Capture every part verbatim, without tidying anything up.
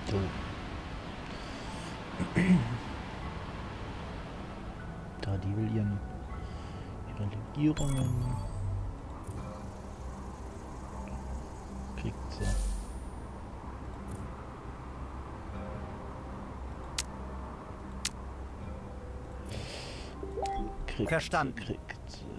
So. Da die will ihren, ihre Legierungen. Kriegt sie. Kriegt Verstanden. sie, kriegt sie.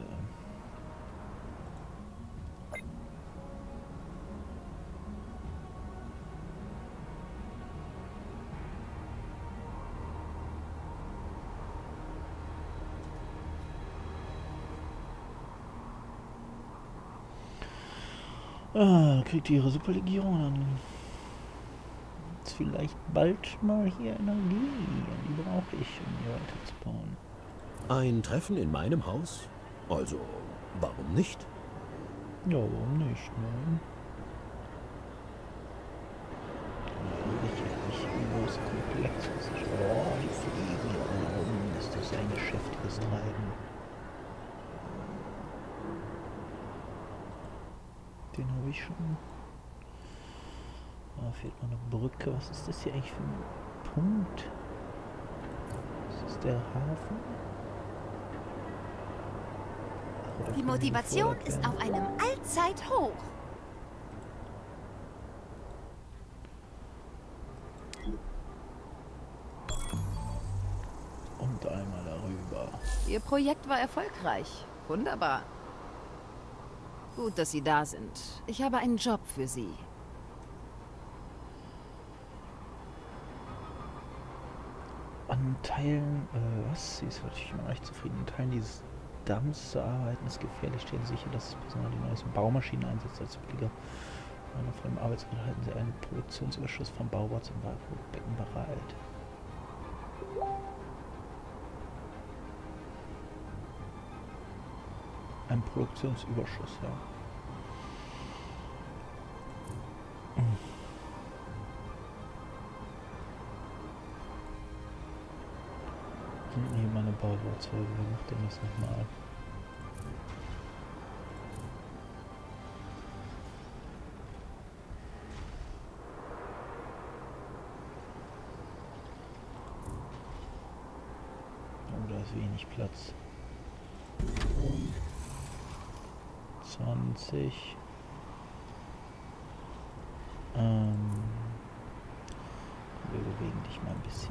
Ah, kriegt die ihre Superlegierung, dann ist vielleicht bald mal hier Energie. Die brauche ich, um hier weiterzubauen. Ein Treffen in meinem Haus? Also, warum nicht? Ja, warum nicht, ne? Richtig, richtig große Komplex. Oh, die fliegen da rum. Ist das ein geschäftiges Treiben? Den habe ich schon. Da fehlt noch eine Brücke. Was ist das hier eigentlich für ein Punkt? Ist das der Hafen? Ach, Die Motivation ist auf einem Allzeithoch. Und einmal darüber. Ihr Projekt war erfolgreich. Wunderbar. Gut, dass Sie da sind. Ich habe einen Job für Sie. An Teilen, äh, was? Sie ist natürlich immer recht zufrieden. An Teilen dieses Damms zu arbeiten ist gefährlich. Stellen Sie sicher, dass das Personal die neuesten Baumaschinen einsetzt als billiger. Von dem Arbeitsmittel halten Sie einen Produktionsüberschuss vom Baubau zum Becken bereit. Ein Produktionsüberschuss, ja. Hier meine Baubauzeug, wie macht denn das nochmal? Oh, da ist wenig Platz. zwanzig. Ähm, wir bewegen dich mal ein bisschen.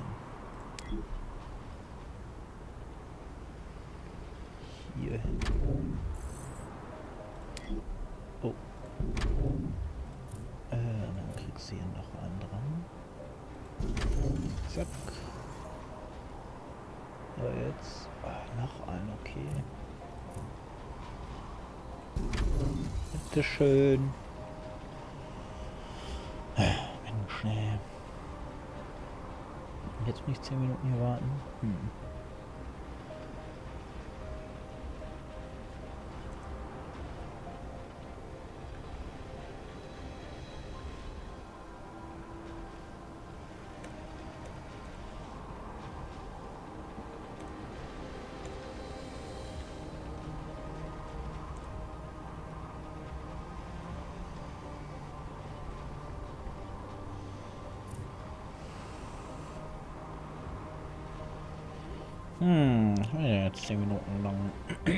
Hier hin. Oh. Äh, dann kriegst du hier noch einen dran. Zack. Ja, jetzt. Ah, noch ein, okay. Bitteschön. Mensch, nee. Jetzt muss ich zehn Minuten hier warten. Hm. Hm, ja, jetzt zehn Minuten lang.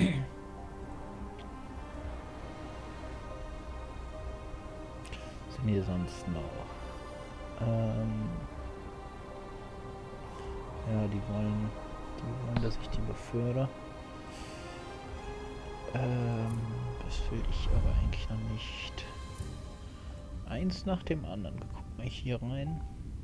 Sind hier sonst noch? Ähm ja, die wollen, die wollen, dass ich die befördere. Ähm, das will ich aber eigentlich noch nicht. Eins nach dem anderen. Guck mal hier rein.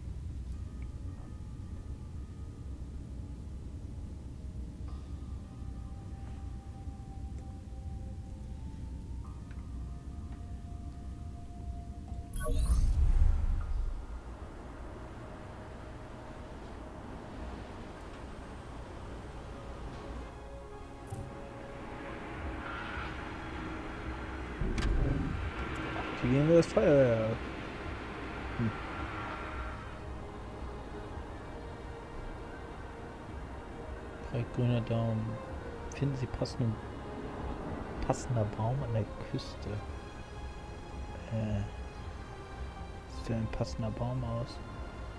Wie gehen wir das Feuerwerk? Hm. Projekt Grüner Daumen. Finden Sie passenden, passender Baum an der Küste. Äh, sieht ein passender Baum aus?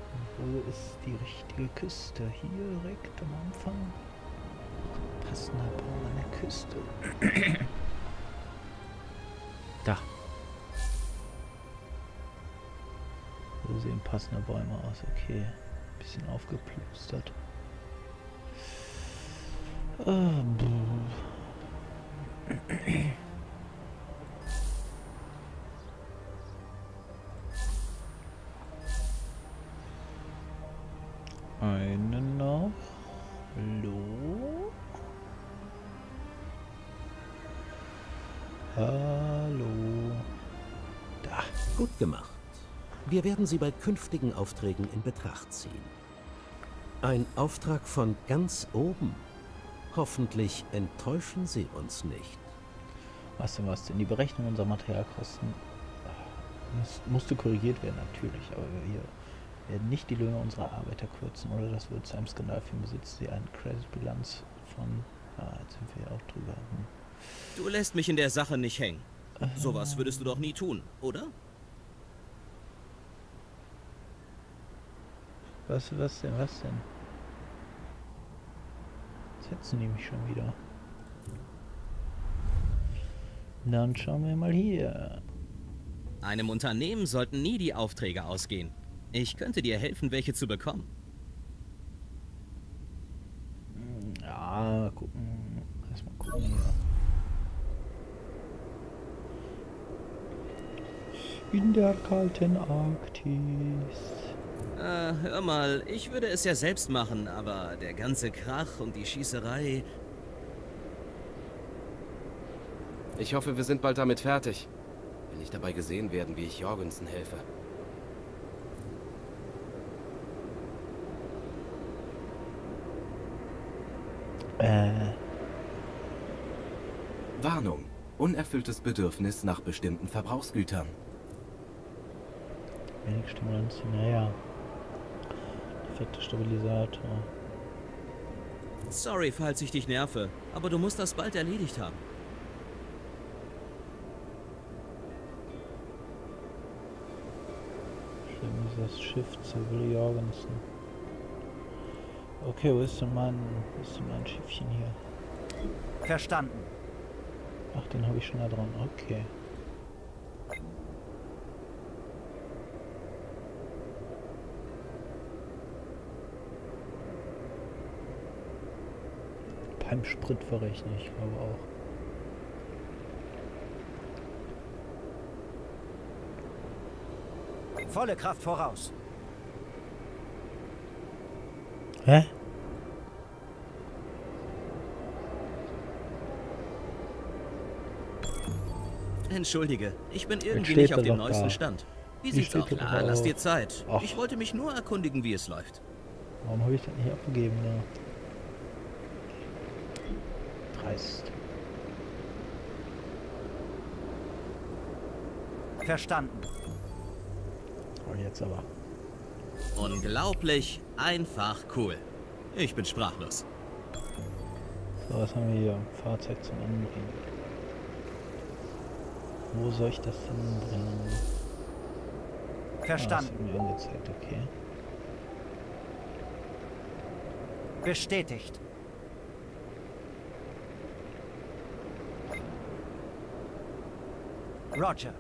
Wo ist die richtige Küste? Hier direkt am Anfang. Passender Baum an der Küste. Da. So sehen passende Bäume aus. Okay. Bisschen aufgeplustert. Ah, Eine noch. Hallo? Hallo. Da. Gut gemacht. Wir werden Sie bei künftigen Aufträgen in Betracht ziehen. Ein Auftrag von ganz oben. Hoffentlich enttäuschen Sie uns nicht. Was denn, was denn? Die Berechnung unserer Materialkosten muss, musste korrigiert werden, natürlich, aber wir werden nicht die Löhne unserer Arbeiter kürzen, oder das wird zu einem Skandal führen. Besitzt sie eine Credit-Bilanz von... Ah, jetzt sind wir ja auch drüber. Hm. Du lässt mich in der Sache nicht hängen. Äh, Sowas würdest du doch nie tun, oder? Was, was denn, was denn? Jetzt setzen die mich schon wieder. Dann schauen wir mal hier. Einem Unternehmen sollten nie die Aufträge ausgehen. Ich könnte dir helfen, welche zu bekommen. Ja, mal gucken. Erstmal gucken hier. In der kalten Arktis. Äh, hör mal, ich würde es ja selbst machen, aber der ganze Krach und die Schießerei... Ich hoffe, wir sind bald damit fertig. Will nicht dabei gesehen werden, wie ich Jorgensen helfe. Äh. Warnung. Unerfülltes Bedürfnis nach bestimmten Verbrauchsgütern. Wenig Stimulanz, naja. Defekter Stabilisator. Sorry, falls ich dich nerve, aber du musst das bald erledigt haben. Schlimm ist das Schiff zu Will Jorgensen. Okay, wo ist denn mein, wo ist denn mein Schiffchen hier? Verstanden. Ach, den habe ich schon da dran. Okay. Beim Sprit verrechne ich, glaube auch. Volle Kraft voraus. Hä? Entschuldige, ich bin irgendwie steht nicht auf er dem doch neuesten da. Stand. Wie Wie sieht's steht aus? er Klar, doch lass auf? dir Zeit. Ach. Ich wollte mich nur erkundigen, wie es läuft. Warum habe ich das nicht abgegeben? Ne? Dreist. Verstanden. Und jetzt aber. Unglaublich einfach cool. Ich bin sprachlos. So, was haben wir hier? Fahrzeug zum Anbringen. Wo soll ich das denn bringen? Verstanden. Ah, das wird mir angezeigt, okay. Bestätigt. Roger.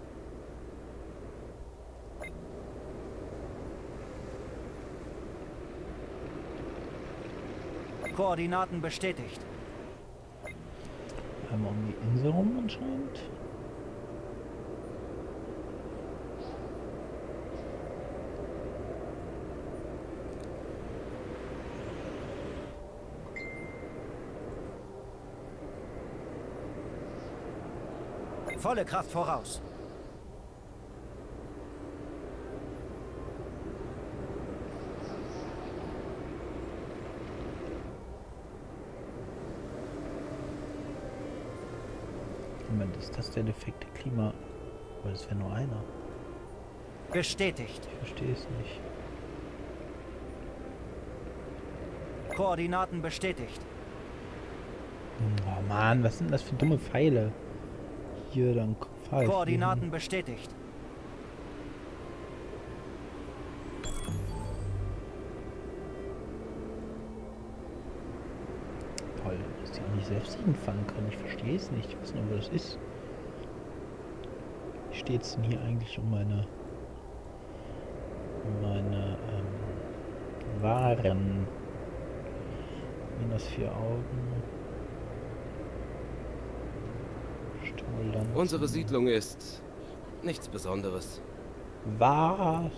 Koordinaten bestätigt. Einmal um die Insel rum anscheinend. Volle Kraft voraus. Moment, ist das der defekte Klima? Weil es wäre nur einer. Bestätigt. Ich verstehe es nicht. Koordinaten bestätigt. Oh Mann, was sind das für dumme Pfeile? Hier, dann fahr ich Koordinaten bestätigt. selbst hinfahren kann. Ich verstehe es nicht. Ich weiß nicht, wo das ist. Wie steht es denn hier eigentlich um meine meine ähm, Waren? Minus vier Augen. Stimulanz. Unsere Siedlung ist nichts Besonderes. Was?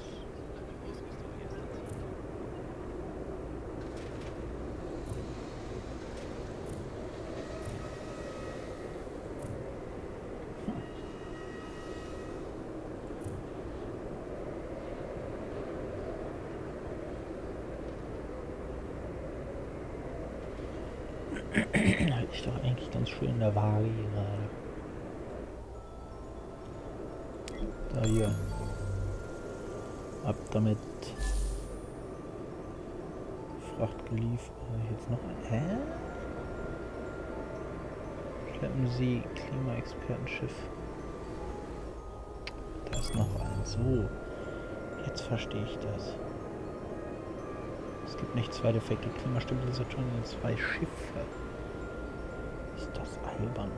Halte ich doch eigentlich ganz schön in der Waage gerade. Da hier. Ab damit. Fracht geliefert. Jetzt noch ein. Hä? Schleppen Sie Klimaexpertenschiff. Da ist noch ein. So. Jetzt verstehe ich das. Es gibt nicht zwei defekte Klimastabilisatoren, sondern zwei Schiffe. Ist das albern?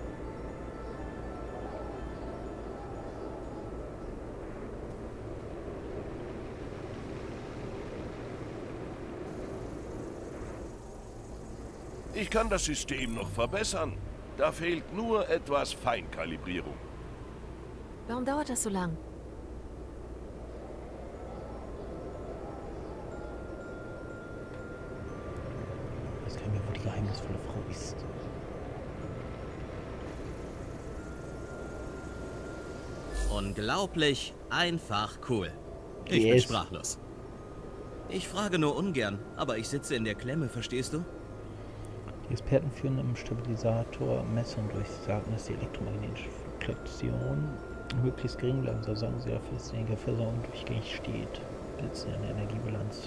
Ich kann das System noch verbessern. Da fehlt nur etwas Feinkalibrierung. Warum dauert das so lang? Ich weiß gar nicht mehr, wo die geheimnisvolle Frau ist. Unglaublich einfach cool. Ich bin Yes. sprachlos. Ich frage nur ungern, aber ich sitze in der Klemme, verstehst du? Die Experten führen im Stabilisator Messungen durch. Sie sagen, dass die elektromagnetische Fluktuation möglichst gering bleiben soll. Sagen sie dafür, dass die Versorgung durchgängig steht. Blitze in der Energiebilanz.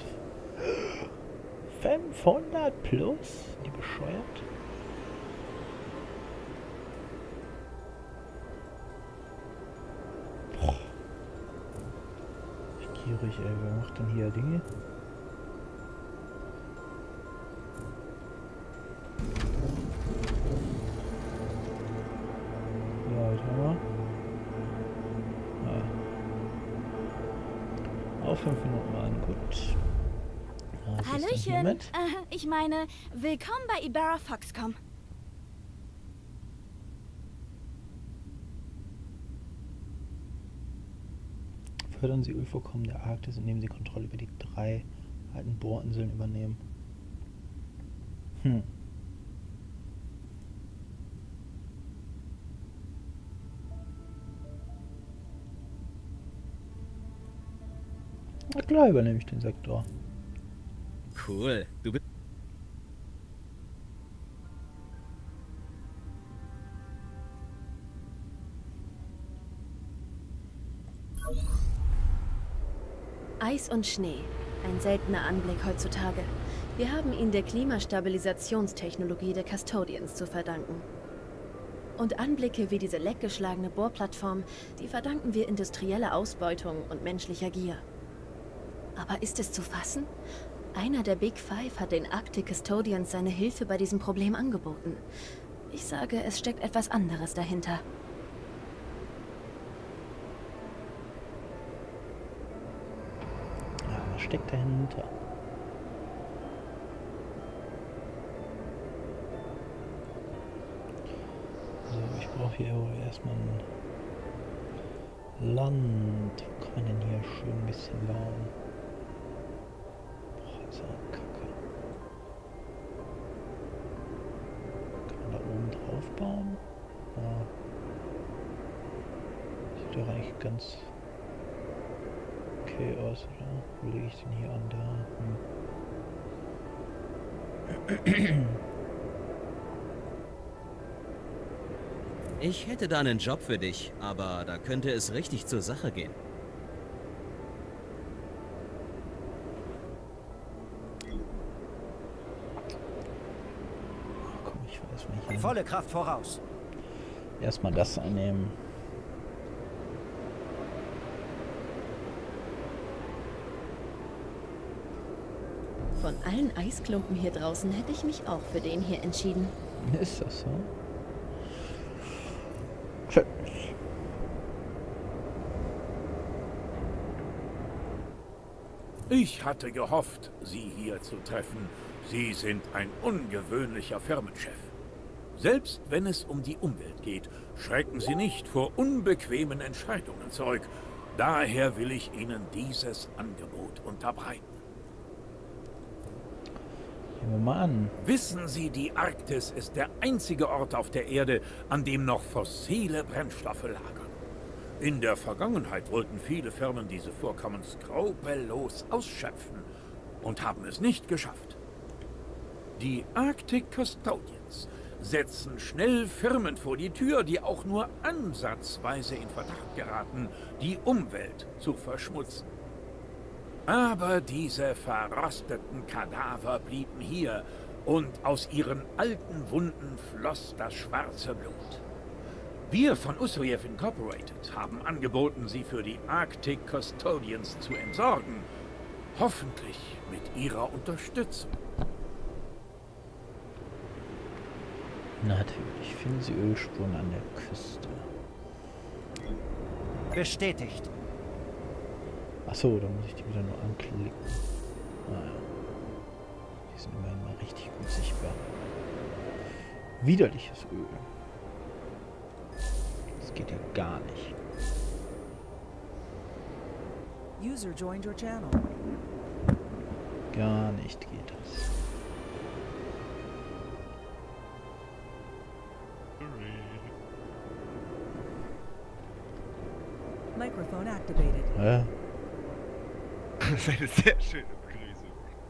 fünfhundert plus? Die bescheuert? Boah. Ich gierig, ey. Wer macht denn hier Dinge? Ja, was haben wir? Ja. Auf fünf Minuten warten, gut. Was ist denn Hallöchen, hiermit? äh, ich meine, willkommen bei Ibarra Foxcom. Fördern Sie Ölvorkommen der Arktis, indem Sie Kontrolle über die drei alten Bohrinseln übernehmen. Hm. Na klar, übernehme ich den Sektor. Cool. Du bist... Eis und Schnee. Ein seltener Anblick heutzutage. Wir haben ihn der Klimastabilisationstechnologie der Custodians zu verdanken. Und Anblicke wie diese leckgeschlagene Bohrplattform, die verdanken wir industrieller Ausbeutung und menschlicher Gier. Aber ist es zu fassen? Einer der Big Five hat den Arctic Custodians seine Hilfe bei diesem Problem angeboten. Ich sage, es steckt etwas anderes dahinter. Ja, was steckt dahinter? So, ich brauche hier erstmal ein Land. Wo kann man denn hier schön ein bisschen bauen? Boah, ist ja Kacke. Kann man da oben drauf bauen? Ja. Sieht doch eigentlich ganz okay aus, oder? Wo lege ich den hier an? Da. Hm. Ich hätte da einen Job für dich, aber da könnte es richtig zur Sache gehen. Komm, ich weiß nicht. Hier Volle Kraft voraus. erstmal das einnehmen. Von allen Eisklumpen hier draußen hätte ich mich auch für den hier entschieden. Ist das so? Schön. Ich hatte gehofft, Sie hier zu treffen. Sie sind ein ungewöhnlicher Firmenchef. Selbst wenn es um die Umwelt geht, schrecken Sie nicht vor unbequemen Entscheidungen zurück. Daher will ich Ihnen dieses Angebot unterbreiten. Gehen wir mal an. Wissen Sie, die Arktis ist der einzige Ort auf der Erde, an dem noch fossile Brennstoffe lagern. In der Vergangenheit wollten viele Firmen diese Vorkommen skrupellos ausschöpfen und haben es nicht geschafft. Die Arctic Custodians setzen schnell Firmen vor die Tür, die auch nur ansatzweise in Verdacht geraten, die Umwelt zu verschmutzen. Aber diese verrosteten Kadaver blieben hier und aus ihren alten Wunden floss das schwarze Blut. Wir von Ussuyev Incorporated haben angeboten, sie für die Arctic Custodians zu entsorgen. Hoffentlich mit ihrer Unterstützung. Natürlich finden Sie Ölspuren an der Küste. Bestätigt. Achso, da muss ich die wieder nur anklicken. Naja. Die sind immerhin mal richtig gut sichtbar. Widerliches Öl. Das geht ja gar nicht. User joined your channel. Gar nicht geht das. Microphone activated. Ja. Das ist eine sehr schöne Begrüßung.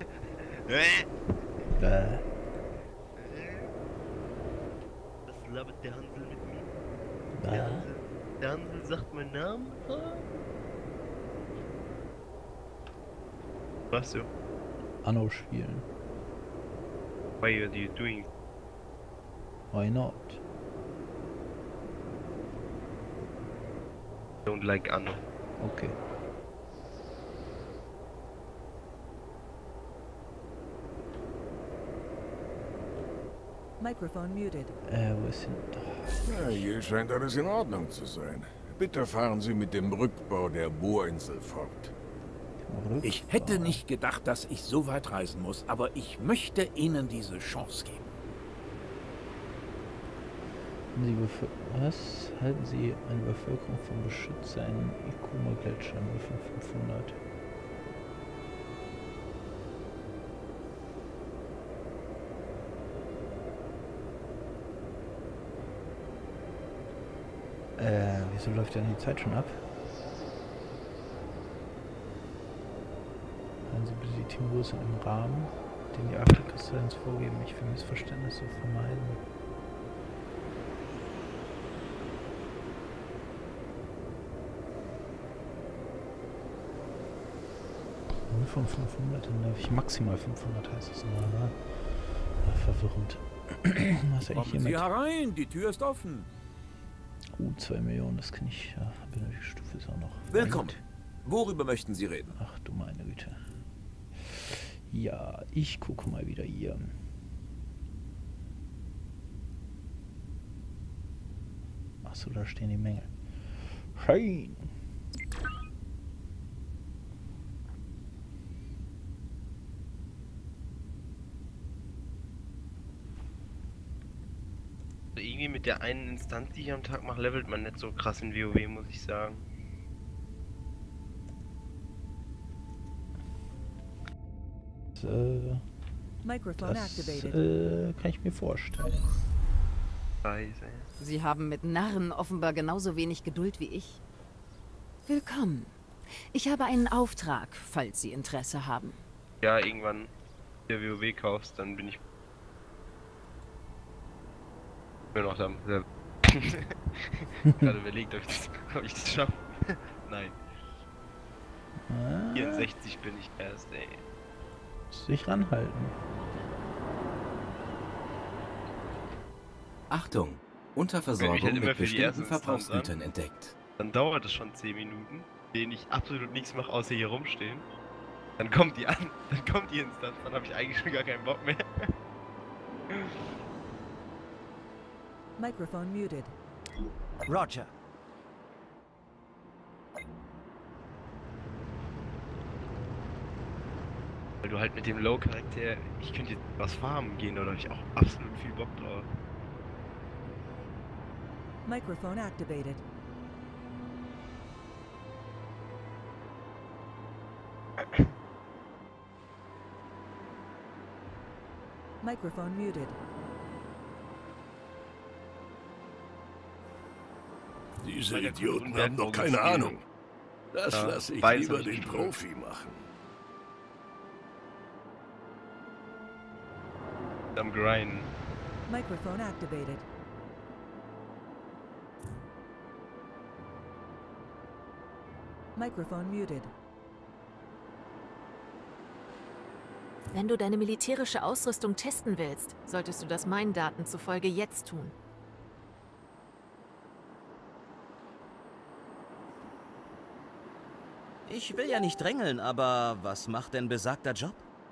Äh. Was labert der Hansel mit mir? Ja. Der Hansel, der Hansel sagt meinen Namen? Was so? Anno spielen. Why are you doing? Why not? Don't like Anno. Okay. Microphone muted. Äh, wo ist denn... Ja, hier scheint alles in Ordnung zu sein. Bitte fahren Sie mit dem Rückbau der Bohrinsel fort. Ich hätte nicht gedacht, dass ich so weit reisen muss, aber ich möchte Ihnen diese Chance geben. Sie bevö Was? Halten Sie eine Bevölkerung vom Beschützer in Ikuma-Gletscher null von fünfhundert? Äh, wieso läuft denn die Zeit schon ab? Halten Sie bitte die Teamgröße im Rahmen, den die Arctic Custodians vorgeben. Ich will Missverständnisse vermeiden. Von fünfhundert, dann darf ich maximal fünfhundert, heißt es nur. Ne? Ja, verwirrend. Was eigentlich Kommen Sie herein, die Tür ist offen. Gut, zwei Millionen, das kann ich. Ja, benötigte Stufe ist auch noch. Willkommen. Weit. Worüber möchten Sie reden? Ach du meine Güte. Ja, ich gucke mal wieder hier. Achso, da stehen die Mängel. Schein. Irgendwie mit der einen Instanz, die ich am Tag mache, levelt man nicht so krass in WoW, muss ich sagen. Äh, Microphone das activated. äh, kann ich mir vorstellen. Scheiße. Sie haben mit Narren offenbar genauso wenig Geduld wie ich. Willkommen. Ich habe einen Auftrag, falls Sie Interesse haben. Ja, irgendwann der WoW kaufst, dann bin ich nur noch da. Gerade überlegt, ob ich das, ob ich das schaffe. Nein. Ah, vierundsechzig bin ich erst, ey. muss sich ranhalten. Achtung! Wenn Unterversorgung ich halt immer mit für die erste bestimmten Instanz Verbrauchsgütern entdeckt. Dann dauert es schon zehn Minuten, in denen ich absolut nichts mache, außer hier rumstehen. Dann kommt die an, dann kommt die Instanz, dann habe ich eigentlich schon gar keinen Bock mehr. Microphone muted. Roger. Weil du halt mit dem Low-Charakter, ich könnte jetzt was farmen gehen, da habe ich auch absolut viel Bock drauf. Microphone activated. Microphone muted. Diese Idioten haben noch keine Ahnung. Das Ja, lasse ich beides lieber hab ich den gespielt. Profi machen. Am Grinden. Microphone activated. Microphone muted. Wenn du deine militärische Ausrüstung testen willst, solltest du das meinen Daten zufolge jetzt tun. Ich will ja nicht drängeln, aber was macht denn besagter Job?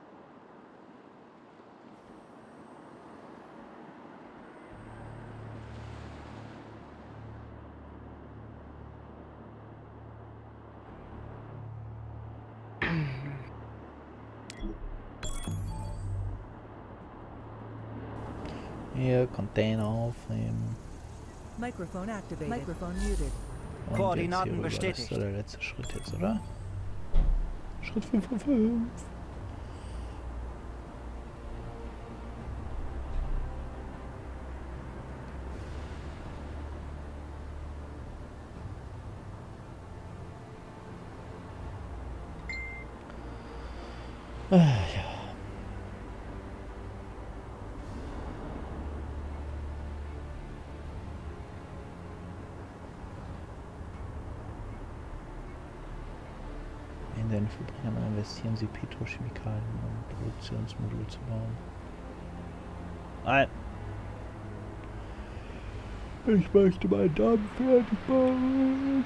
Hier, Container aufnehmen. Microphone activated. Microphone muted. Und Koordinaten jetzt hier rüber. Das ist bestätigt. so der letzte Schritt jetzt, oder? Schritt fünf von fünf. Ah, ja. In den Verbrenner investieren Sie Petrochemikalien, um ein Produktionsmodul zu bauen. Nein! Ich möchte meinen Damm fertig bauen!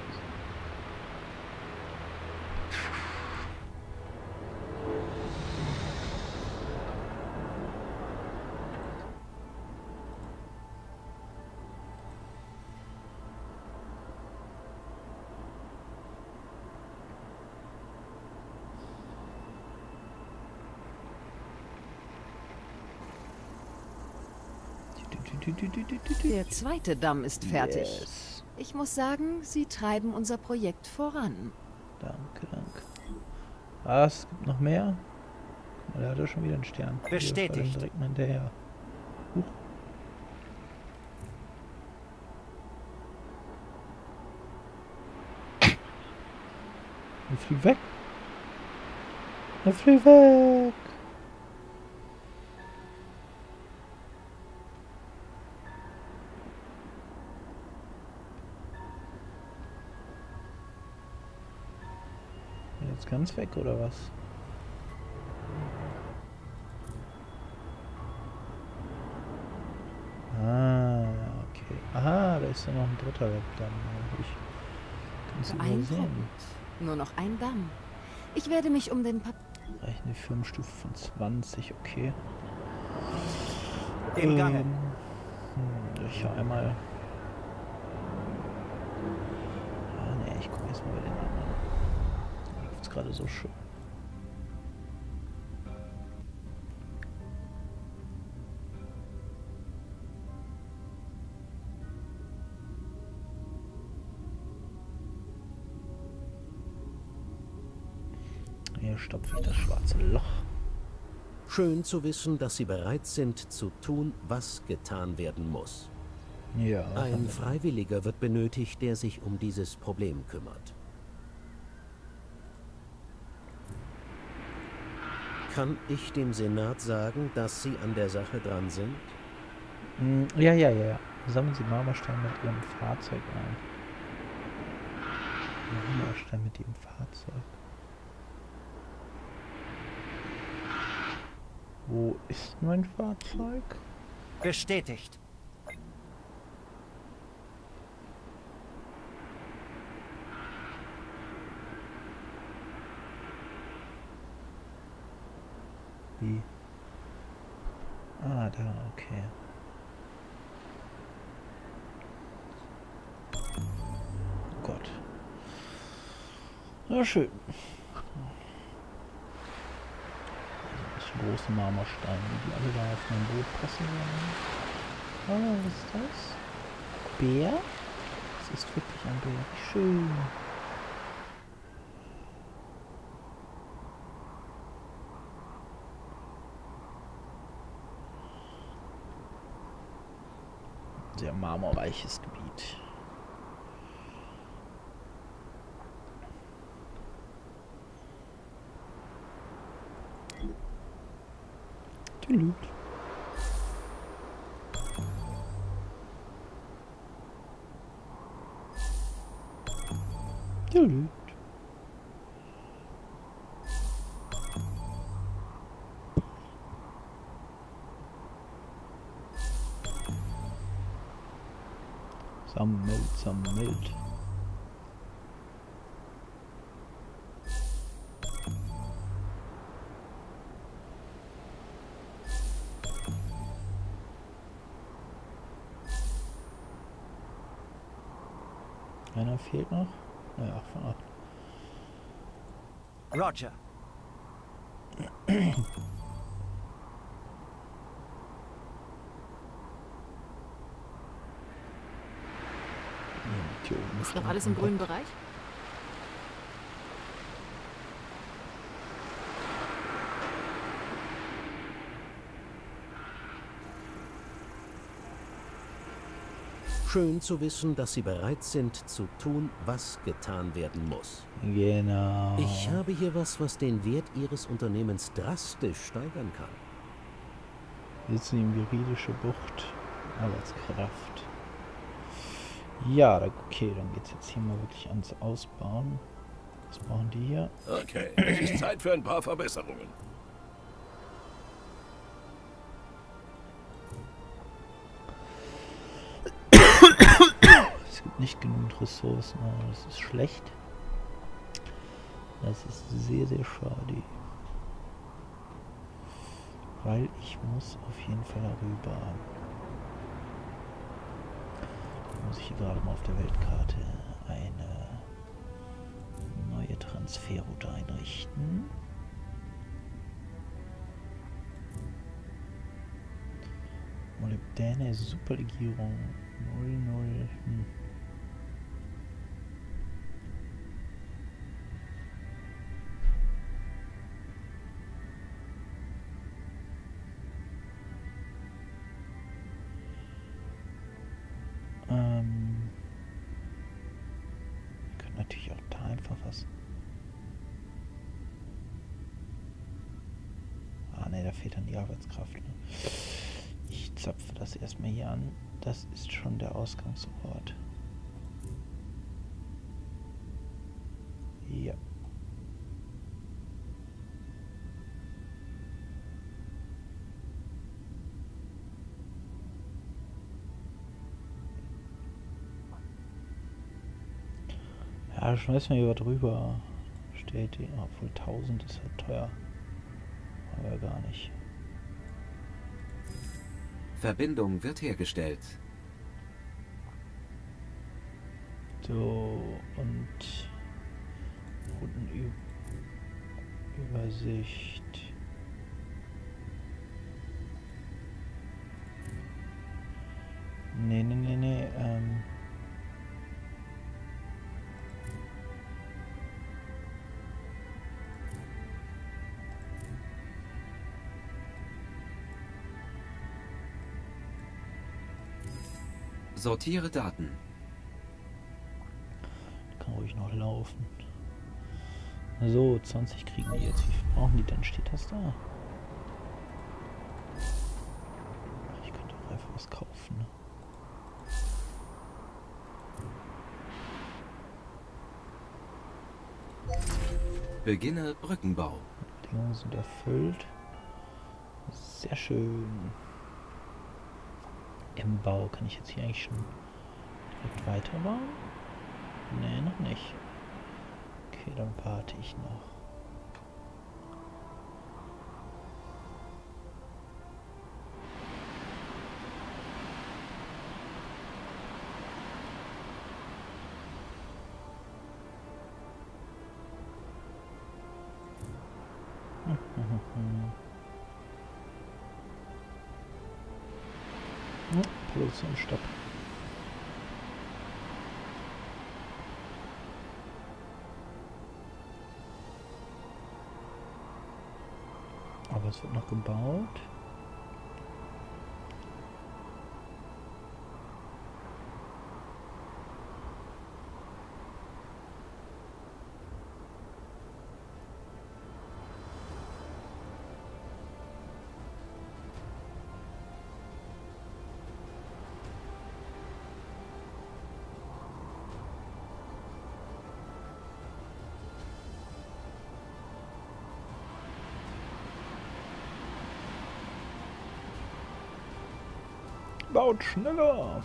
Der zweite Damm ist fertig. Yes. Ich muss sagen, Sie treiben unser Projekt voran. Danke, danke. Ah, es gibt noch mehr. Guck mal, der hat ja schon wieder einen Stern. Wir Bestätigt. fallen direkt mal hinterher. Huch. Er fliegt weg. Er fliegt weg. Jetzt ganz weg, oder was? Ah, okay. Aha, da ist ja noch ein dritter Webdamm. Ich kann es übersehen. Beeindruckend. Nur noch ein Damm. Ich werde mich um den Pap Reicht eine Firmenstufe von zwanzig, okay. Im Gange. Ähm, hm, ich hau einmal. Ah, ne, ich gucke erstmal bei den anderen. Da läuft es gerade so schön. Hier stopfe ich das schwarze Loch. Schön zu wissen, dass Sie bereit sind zu tun, was getan werden muss. Ja. Ein Freiwilliger wird benötigt, der sich um dieses Problem kümmert. Kann ich dem Senat sagen, dass Sie an der Sache dran sind? Hm, ja, ja, ja, ja. Sammeln Sie Marmorstein mit Ihrem Fahrzeug ein. Marmorstein mit Ihrem Fahrzeug. Wo ist mein Fahrzeug? Bestätigt. Wie? Ah, da, okay. Ja, schön. Die großen Marmorsteine, die alle da auf mein Boot passen werden. Oh, was ist das? Bär? Das ist wirklich ein Bär. Wie schön. Sehr marmorweiches Gebiet. Tülü. Tülü. Sammelt, sammelt. Einer fehlt noch. Ja, acht von acht. Roger. Ist noch alles im grünen Bereich? Schön zu wissen, dass Sie bereit sind zu tun, was getan werden muss. Genau. Ich habe hier was, was den Wert Ihres Unternehmens drastisch steigern kann. Wir sitzen in juridische Bucht. Arbeitskraft. Ja, okay, dann geht's jetzt hier mal wirklich ans Ausbauen. Was brauchen die hier? Okay, es ist Zeit für ein paar Verbesserungen. Es gibt nicht genügend Ressourcen, aber das ist schlecht. Das ist sehr, sehr schade. Weil ich muss auf jeden Fall darüber. Da muss ich hier gerade mal auf der Weltkarte eine neue Transferroute einrichten. Molybdäne, Superlegierung null null. Hm. Ähm. Wir können natürlich auch da einfach was. Ah ne, da fehlt dann die Arbeitskraft. Ne? Ich zapfe das erstmal hier an. Das ist schon der Ausgangsort. Ja. Ja, schmeißen wir hier drüber. Steht die, obwohl tausend ist halt teuer. Aber gar nicht. Verbindung wird hergestellt. So, und Routenübersicht. Nee, nee, nee, nee, ähm. Sortiere Daten. Kann ruhig noch laufen. So, zwanzig kriegen die jetzt. Wie viel brauchen die denn? Steht das da? Ich könnte auch einfach was kaufen. Ne? Beginne Brückenbau. Die Bedingungen sind erfüllt. Sehr schön. Im Bau kann ich jetzt hier eigentlich schon direkt weiterbauen? Nee, noch nicht. Okay, dann warte ich noch. Ja, Produktionsstopp. Aber es wird noch gebaut. Baut schneller!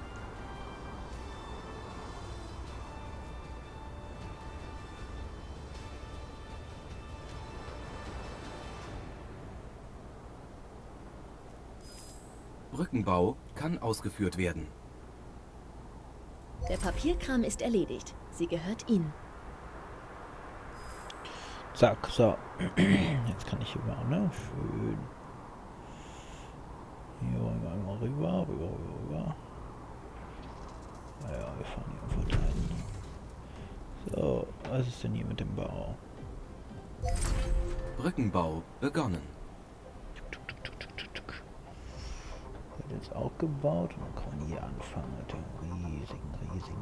Brückenbau kann ausgeführt werden. Der Papierkram ist erledigt. Sie gehört Ihnen. Zack, so. Jetzt kann ich hier mal, ne? Schön. Hier wollen wir einmal rüber, rüber, rüber, rüber. Naja, wir fahren hier einfach dahin. So, was ist denn hier mit dem Bau? Brückenbau begonnen. Wird jetzt auch gebaut und dann kann man hier anfangen mit der riesigen, riesigen,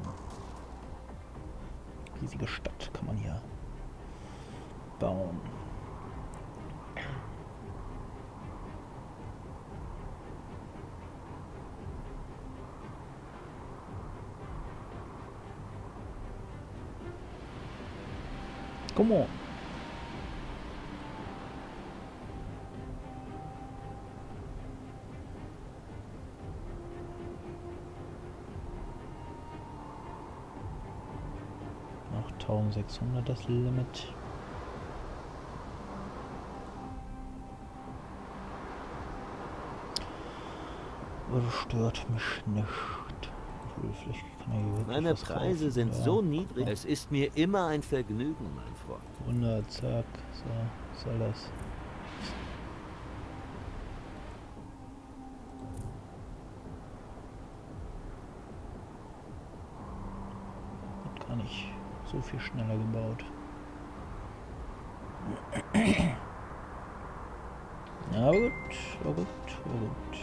riesige Stadt kann man hier bauen. Come on. Noch eintausendsechshundert das Limit. Das stört mich nicht. Meine Preise sind so niedrig. Es ist mir immer ein Vergnügen, mein Freund. hundert, zack. So, was soll das? Wird gar nicht so viel schneller gebaut. Ja, aber gut, aber gut, aber gut.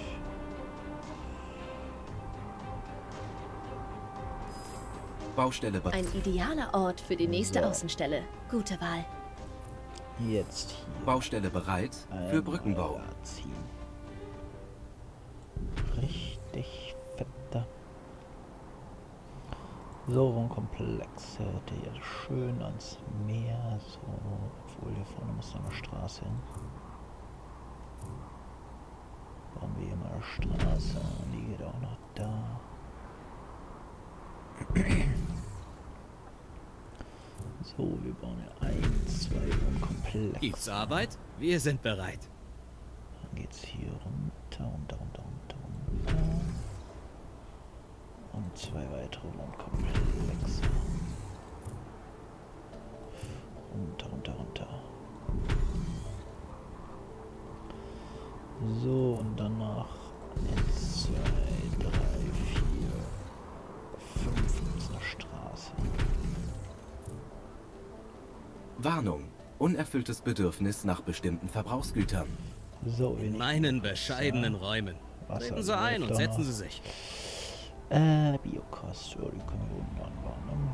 Baustelle bereit. Ein idealer Ort für die nächste So. Außenstelle. Gute Wahl. Jetzt hier. Baustelle bereit für Brückenbau. Ziehen. Richtig fetter. So, Wohnkomplex. Der hier schön ans Meer. So, obwohl hier vorne muss noch eine Straße hin. Bauen wir hier mal eine Straße. Und die geht auch noch da. So, wir bauen ja ein, zwei Wohnkomplexe. Gibt's Arbeit? Wir sind bereit. Dann geht's hier runter, runter, runter, runter, runter. Und zwei weitere Wohnkomplexe. Runter, runter, runter. So, und danach eins, zwei, drei, vier, fünf ist eine Straße. Warnung. Unerfülltes Bedürfnis nach bestimmten Verbrauchsgütern. So, in meinen bescheidenen Räumen. Treten Sie ein und setzen Sie sich. Äh, Biokost, ja, die können wir unten anbauen, ne?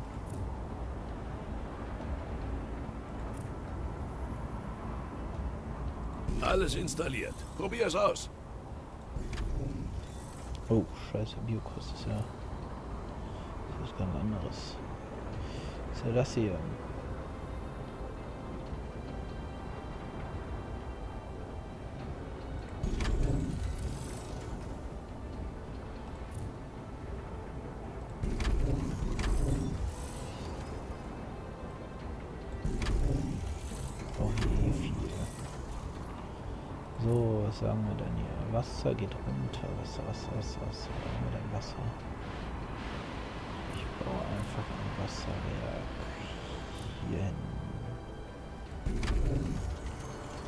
Alles installiert. Probier's aus. Oh, scheiße, Biokost ist ja... Das ist ganz anderes. Was ist ja das hier? So, was sagen wir denn hier? Wasser geht runter. Wasser, Wasser, Wasser, Wasser. Was haben wir denn Wasser? Ich baue einfach ein Wasserwerk hier hin.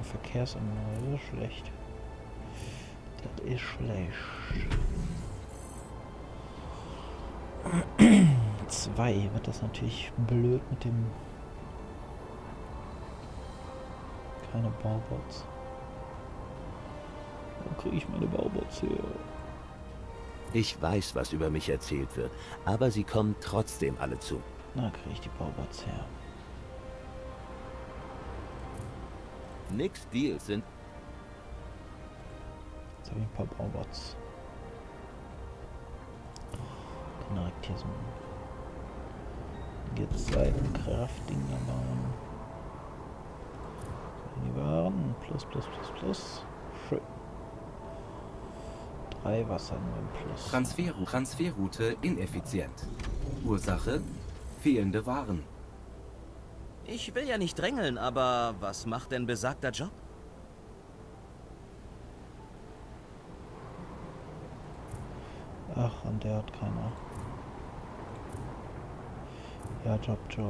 Verkehrsanlage, das ist schlecht. Das ist schlecht. Zwei wird das natürlich blöd mit dem... Keine Baubots. Wo kriege ich meine Baubots her? Ich weiß, was über mich erzählt wird, aber sie kommen trotzdem alle zu. Na, kriege ich die Baubots her. Nix Deals sind... Jetzt habe ich ein paar Baubots. Kann direkt hier so ein Gezeitenkraftdinger bauen. Die waren plus, plus, plus, plus. Schön. Drei Wasser nur im Plus. Transfer Transferroute ineffizient. Ursache: fehlende Waren. Ich will ja nicht drängeln, aber was macht denn besagter Job? Ach, und der hat keiner. Ja, Job, Job.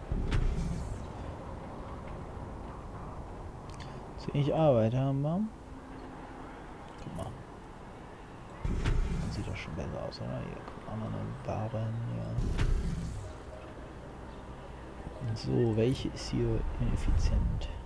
Zu wenig Arbeit haben wir. Guck mal. Dann sieht das schon besser aus, oder? Hier, guck mal, eine Ware hier. So, welche ist hier ineffizient?